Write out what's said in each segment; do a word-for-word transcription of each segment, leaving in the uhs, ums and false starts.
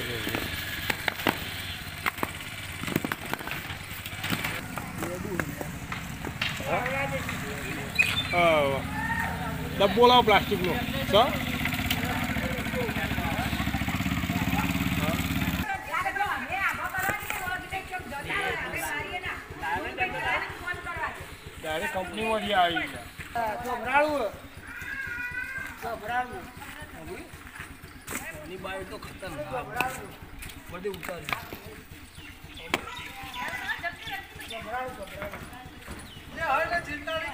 ડબ્બો લાવો પ્લાસ્ટિકનો સર ડાયરેક્ટ કંપનીમાંથી આવી ગયા બાય તો ખતરનાક બધી ઉતારી ચિંતા નહીં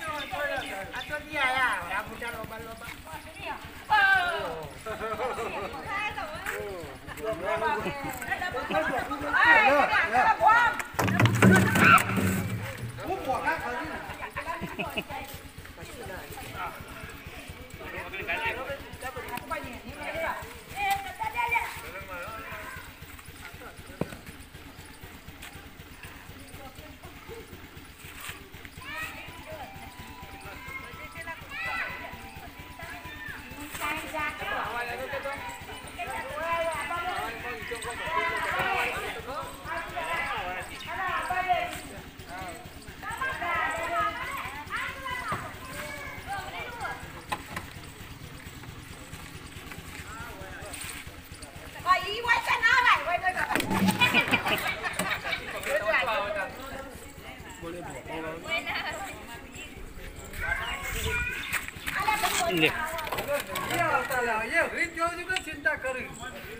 ચિંતા કરી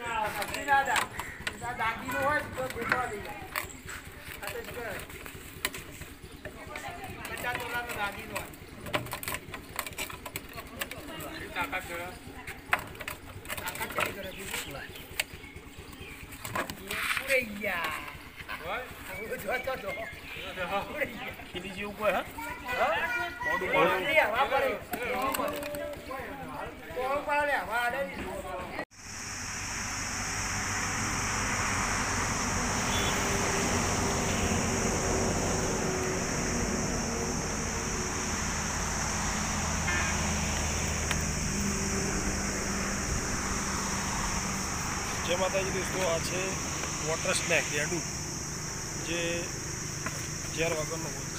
દાગીનો હોય તો ગોતવા દઈ પચાસ ડોલરનો દાગીનો હોય તાકાત કરે તાકાત કરી કરે પૂરે ગયા જોતો તો ખીલી જેવું કોઈ હા મોડું મોડું વાપરે કોણ પાડે વાડે जय माताजी दोस्तों आ वॉटर स्नेक याडू जे चार वागर